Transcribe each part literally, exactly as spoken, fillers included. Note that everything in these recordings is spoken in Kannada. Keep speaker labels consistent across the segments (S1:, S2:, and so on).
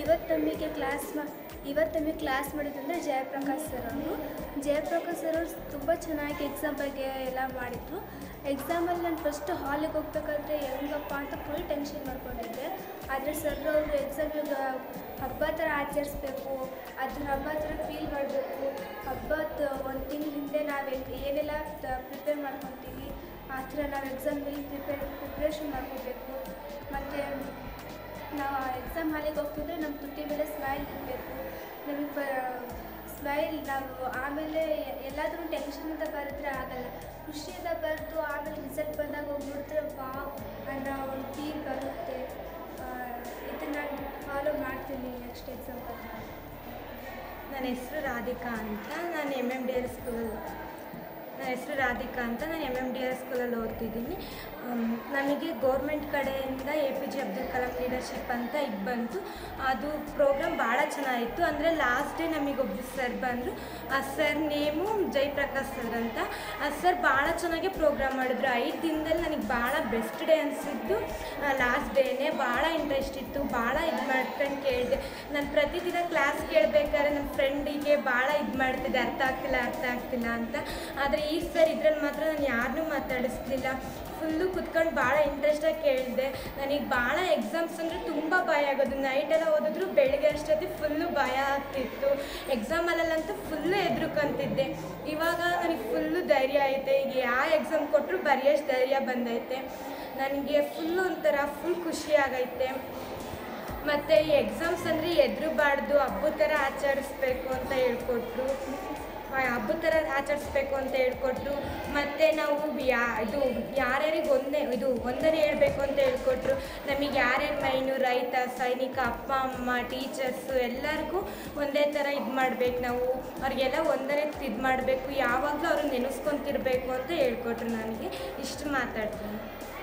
S1: ಇವತ್ತು ನಮಗೆ ಕ್ಲಾಸ್ ಮಾ ಇವತ್ತು ನಮಗೆ ಕ್ಲಾಸ್ ಮಾಡಿದಂದರೆ ಜಯಪ್ರಕಾಶ್ ಸರ್ ಅವರು ಜಯಪ್ರಕಾಶ್ ಸರ್ ಅವರು ತುಂಬ ಚೆನ್ನಾಗಿ ಎಕ್ಸಾಮ್ ಬಗ್ಗೆ ಎಲ್ಲ ಮಾಡಿದರು. ಎಕ್ಸಾಮಲ್ಲಿ ನಾನು ಫಸ್ಟ್ ಹಾಲಿಗೆ ಹೋಗ್ಬೇಕಾದ್ರೆ ಹೆಂಗಪ್ಪ ಅಂತ ಫುಲ್ ಟೆನ್ಷನ್ ಮಾಡ್ಕೊಂಡಿದ್ದೆ. ಆದರೆ ಸರ್ ಅವರು ಎಕ್ಸಾಮಿಗೆ ಹಬ್ಬ ಥರ ಆಚರಿಸ್ಬೇಕು, ಅದನ್ನ ಹಬ್ಬ ಥರ ಫೀಲ್ ಮಾಡಬೇಕು, ಹಬ್ಬದ ಒಂದು ತಿಂಗಳ ಹಿಂದೆ ನಾವು ಏನೆಲ್ಲ ಪ್ರಿಪೇರ್ ಮಾಡ್ಕೊತೀವಿ ಆ ಥರ ನಾವು ಎಕ್ಸಾಮ್ಗೆ ಪ್ರಿಪೇರ್ ಪ್ರಿಪ್ರೇಷನ್ ಮಾಡ್ಕೋಬೇಕು. ಮತ್ತು ನಾವು ಎಕ್ಸಾಮ್ ಹಾಲಿಗೆ ಹೋಗ್ತಿದ್ರೆ ನಮ್ಮ ತುಟಿ ಮೇಲೆ ಸ್ಮೈಲ್ ಇರಬೇಕು. ನಮಗೆ ಸ್ಮೈಲ್ ನಾವು ಆಮೇಲೆ ಎಲ್ಲಾದರೂ ಟೆನ್ಷನಿಂದ ಬರೆದ್ರೆ ಆಗಲ್ಲ, ಖುಷಿಯಿಂದ ಬರೆದು ಆಮೇಲೆ ರಿಸಲ್ಟ್ ಬಂದಾಗ ಹೋಗಿ ನೋಡಿದ್ರೆ ವಾವ್ ಅನ್ನೋ ಒಂದು ಫೀಲ್ ಬರುತ್ತೆ. ಇದನ್ನು ನಾನು ಫಾಲೋ ಮಾಡ್ತೀನಿ ನೆಕ್ಸ್ಟ್ ಎಕ್ಸಾಮ್ ಬಂದಾಗ.
S2: ನನ್ನ ಹೆಸರು ರಾಧಿಕಾ ಅಂತ, ನಾನು ಎಮ್ ಎಮ್ ಡಿ ಆರ್ ಸ್ಕೂಲಲ್ಲಿ ನನ್ನ ಹೆಸರು ರಾಧಿಕಾ ಅಂತ ನಾನು ಎಮ್ ಎಮ್ ಡಿ ಆರ್ ಸ್ಕೂಲಲ್ಲಿ ಓದ್ತಿದ್ದೀನಿ. ನಮಗೆ ಗೋರ್ಮೆಂಟ್ ಕಡೆಯಿಂದ A P J Abdul Kalam leadership ಅಂತ ಇದು ಬಂತು. ಅದು ಪ್ರೋಗ್ರಾಮ್ ಭಾಳ ಚೆನ್ನಾಗಿತ್ತು. ಅಂದರೆ ಲಾಸ್ಟ್ ಡೇ ನಮಗೊಬ್ಬರು ಸರ್ ಬಂದರು. ಆ ಸರ್ ನೇಮು ಜಯಪ್ರಕಾಶ್ ಸರ್ ಅಂತ. ಆ ಸರ್ ಭಾಳ ಚೆನ್ನಾಗಿ ಪ್ರೋಗ್ರಾಮ್ ಮಾಡಿದ್ರು. ಐದು ದಿನದಲ್ಲಿ ನನಗೆ ಭಾಳ ಬೆಸ್ಟ್ ಡೇ ಅನಿಸಿದ್ದು ಲಾಸ್ಟ್ ಡೇನೇ. ಭಾಳ ಇಂಟ್ರೆಸ್ಟ್ ಇತ್ತು, ಭಾಳ ಇದು ಮಾಡ್ಕೊಂಡು ಕೇಳಿದೆ. ನಾನು ಪ್ರತಿದಿನ ಕ್ಲಾಸ್ ಕೇಳಬೇಕಾದ್ರೆ ನನ್ನ ಫ್ರೆಂಡಿಗೆ ಭಾಳ ಇದು ಮಾಡ್ತಿದ್ದೆ, ಅರ್ಥ ಆಗ್ತಿಲ್ಲ ಅರ್ಥ ಆಗ್ತಿಲ್ಲ ಅಂತ. ಆದರೆ ಈ ಸರ್ ಇದ್ರಲ್ಲಿ ಮಾತ್ರ ನಾನು ಯಾರನ್ನೂ ಮಾತಾಡಿಸ್ಲಿಲ್ಲ, ಫುಲ್ಲು ಕುತ್ಕೊಂಡು ಭಾಳ ಇಂಟ್ರೆಸ್ಟಾಗಿ ಕೇಳಿದೆ. ನನಗೆ ಭಾಳ ಎಕ್ಸಾಮ್ಸ್ ಅಂದರೆ ತುಂಬ ಭಯ ಆಗೋದು. ನೈಟೆಲ್ಲ ಓದಿದ್ರು ಬೆಳಗ್ಗೆ ಅಷ್ಟೊತ್ತಿಗೆ ಫುಲ್ಲು ಭಯ ಆಗ್ತಿತ್ತು. ಎಕ್ಸಾಮಲ್ಲಂತೂ ಫುಲ್ಲು ಹೆದ್ರುಕೊಂತಿದ್ದೆ. ಇವಾಗ ನನಗೆ ಫುಲ್ಲು ಧೈರ್ಯ ಐತೆ. ಈಗ ಯಾವ ಎಕ್ಸಾಮ್ ಕೊಟ್ಟರು ಬರೆಯೋಷ್ಟು ಧೈರ್ಯ ಬಂದೈತೆ ನನಗೆ. ಫುಲ್ಲು ಒಂಥರ ಫುಲ್ ಖುಷಿ ಆಗೈತೆ. ಮತ್ತು ಈ ಎಕ್ಸಾಮ್ಸ್ ಅಂದರೆ ಹೆದ್ರಬಾರ್ದು, ಹಬ್ಬದ ಥರ ಆಚರಿಸ್ಬೇಕು ಅಂತ ಹೇಳ್ಕೊಟ್ರು. ಹಬ್ಬದ ಥರ ಆಚರಿಸ್ಬೇಕು ಅಂತ ಹೇಳ್ಕೊಟ್ರು. ಮತ್ತು ನಾವು ಯಾ ಇದು ಯಾರ್ಯಾರಿಗೆ ಒಂದೇ ಇದು ಒಂದನೇ ಹೇಳಬೇಕು ಅಂತ ಹೇಳ್ಕೊಟ್ರು. ನಮಗೆ ಯಾರ್ಯಾರು ಮೈನು, ರೈತ, ಸೈನಿಕ, ಅಪ್ಪ ಅಮ್ಮ, ಟೀಚರ್ಸು ಎಲ್ಲರಿಗೂ ಒಂದೇ ಥರ ಇದು ಮಾಡಬೇಕು. ನಾವು ಅವ್ರಿಗೆಲ್ಲ ಒಂದನೇ ಇದು ಮಾಡಬೇಕು, ಯಾವಾಗಲೂ ಅವ್ರನ್ನ ನೆನೆಸ್ಕೊತಿರ್ಬೇಕು ಅಂತ ಹೇಳ್ಕೊಟ್ರು. ನನಗೆ ಇಷ್ಟು ಮಾತಾಡ್ತೀನಿ.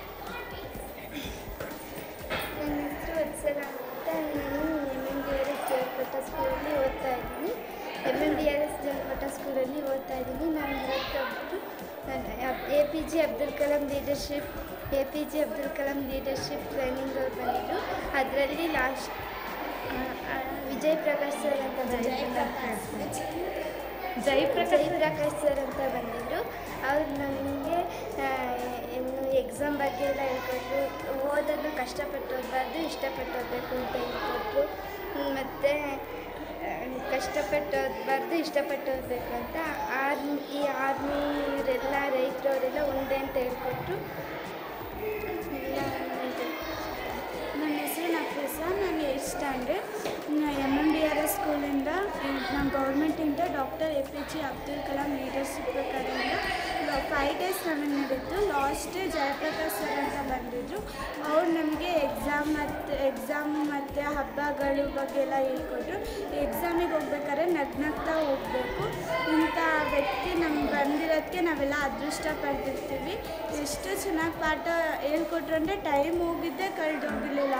S1: ನನ್ನ ಹೆಸರು ವತ್ಸಲ ಅಂತ, ನಾನು M M D R S Jayapatta ಸ್ಕೂಲಲ್ಲಿ ಓದ್ತಾ ಇದ್ದೀನಿ. M M D R S Jayapatta ಸ್ಕೂಲಲ್ಲಿ ಓದ್ತಾ ಇದ್ದೀನಿ. ನಾನು ಇವತ್ತು A P J Abdul Kalam leadership A P J Abdul Kalam leadership training ಅವ್ರು ಬಂದಿದ್ದು. ಅದರಲ್ಲಿ ಲಾಸ್ಟ್ ವಿಜಯ್ ಪ್ರಕಾಶ್ ಸರ್ ಅಂತ ಜಯಪ್ರಕಾಶ್ ಜಯಪ್ರಕಾಶ್ ಸರ್ ಅಂತ ಬಂದಿದ್ದರು. ಅವ್ರು ನಮಗೆ ಏನು ಎಕ್ಸಾಮ್ ಬಗ್ಗೆ ಎಲ್ಲ ಹೇಳ್ಕೊಟ್ರು. ಓದೋದು ಕಷ್ಟಪಟ್ಟು ಓದಬಾರ್ದು, ಇಷ್ಟಪಟ್ಟು ಓದಬೇಕು ಅಂತ ಹೇಳ್ಕೊಟ್ರು. ಮತ್ತು ಕಷ್ಟಪಟ್ಟು ಓದಬಾರ್ದು, ಇಷ್ಟಪಟ್ಟು ಓದಬೇಕು ಅಂತ. ಆರ್ಮಿ ಈ ಆರ್ಮಿಯವರೆಲ್ಲ ರೈತರವರೆಲ್ಲ ಒಂದೇ ಅಂತ ಹೇಳ್ಕೊಟ್ರು. ಎಲ್ಲ
S3: ನನ್ನ ಹೆಸರು ನಫೀಸಾ, ನಾನು eighth standard. M M D R S ಸ್ಕೂಲಿಂದ ನಮ್ಮ ಗೌರ್ಮೆಂಟಿಂದ doctor A P J Abdul Kalam leadership ಕಡೆಯಿಂದ ಫೈವ್ ಡೇಸ್ ನಮಗೆ ನಡೀತು. ಲಾಸ್ಟ್ ಡೇ ಜಯಪ್ರಕಾಶ್ ಸರ್ ಅಂತ ಬಂದಿದ್ದರು. ಅವ್ರು ನಮಗೆ ಎಕ್ಸಾಮ್ ಮತ್ತು ಎಕ್ಸಾಮ್ ಮತ್ತು ಹಬ್ಬಗಳು ಬಗ್ಗೆ ಎಲ್ಲ ಹೇಳ್ಕೊಟ್ರು. ಎಕ್ಸಾಮಿಗೆ ಹೋಗ್ಬೇಕಾದ್ರೆ ನಗ್ನಗ್ತಾ ಹೋಗಬೇಕು. ಇಂಥ ವ್ಯಕ್ತಿ ನಮ್ಗೆ ಬಂದಿರೋದಕ್ಕೆ ನಾವೆಲ್ಲ ಅದೃಷ್ಟ ಪಡ್ತಿರ್ತೀವಿ. ಎಷ್ಟು ಚೆನ್ನಾಗಿ ಪಾಠ ಹೇಳ್ಕೊಟ್ರು ಅಂದರೆ ಟೈಮ್ ಹೋಗಿದ್ದೇ ಕಳೆದೋಗಿರಲಿಲ್ಲ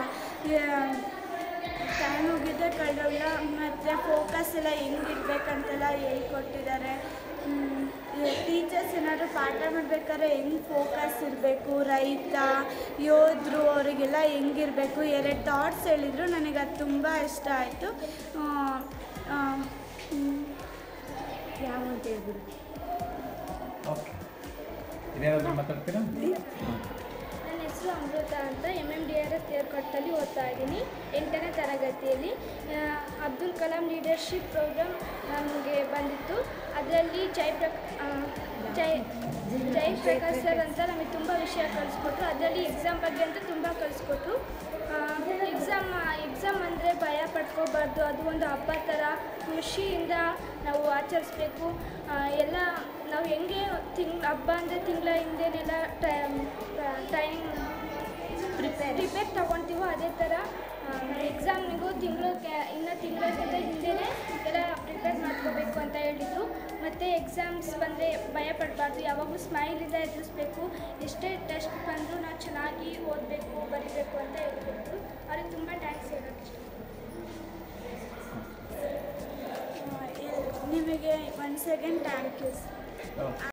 S3: ಟೈಮ್ ಹೋಗಿದ್ದೆ ಕಳೆದೋಗಿಲ್ಲ ಮತ್ತು ಫೋಕಸ್ ಎಲ್ಲ ಹೆಂಗಿರ್ಬೇಕಂತೆಲ್ಲ ಹೇಳ್ಕೊಟ್ಟಿದ್ದಾರೆ. ಟೀಚರ್ಸ್ ಏನಾದರೂ ಪಾಠ ಮಾಡಬೇಕಾದ್ರೆ ಹೆಂಗೆ ಫೋಕಸ್ ಇರಬೇಕು, ರೈತ, ಯೋಧರು ಅವರಿಗೆಲ್ಲ ಹೆಂಗಿರಬೇಕು, ಎರಡು ಥಾಟ್ಸ್ ಹೇಳಿದರು. ನನಗೆ ಅದು ತುಂಬ ಇಷ್ಟ ಆಯಿತು. ಯಾವ ಅಂತ ಹೇಳ್ಬಿಡು.
S1: ನನ್ನ ಹೆಸರು ಅಮೃತ ಅಂತ, M M D R S ಏರ್ಪೋರ್ಟಲ್ಲಿ ಓದ್ತಾ ಇದ್ದೀನಿ, ಎಂಟನೇ ತರಗತಿಯಲ್ಲಿ. ಅಬ್ದುಲ್ ಕಲಾಂ ಲೀಡರ್ಶಿಪ್ ಪ್ರೋಗ್ರಾಮ್ ನಮಗೆ ಬಂದಿತ್ತು. ಅದರಲ್ಲಿ ಜಯಪ್ರಕ ಜಯ ಜಯಪ್ರಕಾಶ್ ಸರ್ ಅಂತ ನಮಗೆ ತುಂಬ ವಿಷಯ ಕಲಿಸ್ಕೊಟ್ರು. ಅದರಲ್ಲಿ ಎಕ್ಸಾಮ್ ಬಗ್ಗೆ ಅಂತ ತುಂಬ ಕಲಿಸ್ಕೊಟ್ರು. ಎಕ್ಸಾಮ್ ಎಕ್ಸಾಮ್ ಅಂದರೆ ಭಯ ಪಡ್ಕೋಬಾರ್ದು, ಅದು ಒಂದು ಹಬ್ಬ ಥರ ಖುಷಿಯಿಂದ ನಾವು ಆಚರಿಸ್ಬೇಕು. ಎಲ್ಲ ನಾವು ಹೆಂಗೆ ತಿಂಗ್ ಹಬ್ಬ ಅಂದರೆ ತಿಂಗಳ ಹಿಂದೆನೆಲ್ಲ ಟೈಮ್ ಪ್ರಿಪೇರ್ ಪ್ರಿಪೇರ್ ತೊಗೊಳ್ತೀವೋ ಅದೇ ಥರ ಎಕ್ಸಾಮಿಗೂ ತಿಂಗಳು ಇನ್ನು ತಿಂಗಳಿಗಿಂತ ಹಿಂದೆಯೇ ಎಲ್ಲ ಪ್ರಿಪೇರ್ ಮಾಡ್ಕೋಬೇಕು ಅಂತ ಹೇಳಿದರು. ಮತ್ತು ಎಕ್ಸಾಮ್ಸ್ ಬಂದರೆ ಭಯ ಪಡಬಾರ್ದು, ಯಾವಾಗಲೂ ಸ್ಮೈಲಿಂದ ಎದುರಿಸ್ಬೇಕು. ಎಷ್ಟೇ ಟೆಸ್ಟ್ ಬಂದರೂ ನಾವು ಚೆನ್ನಾಗಿ ಓದಬೇಕು, ಬರೀಬೇಕು ಅಂತ ಹೇಳ್ಕೊಟ್ರು. ಅವ್ರಿಗೆ ತುಂಬ ಥ್ಯಾಂಕ್ಸ್ ಹೇಳೋಕ್ಕೆ ಇಷ್ಟ.
S3: ನಿಮಗೆ ಒನ್ ಸೆಕೆಂಡ್ ಥ್ಯಾಂಕ್ ಯು.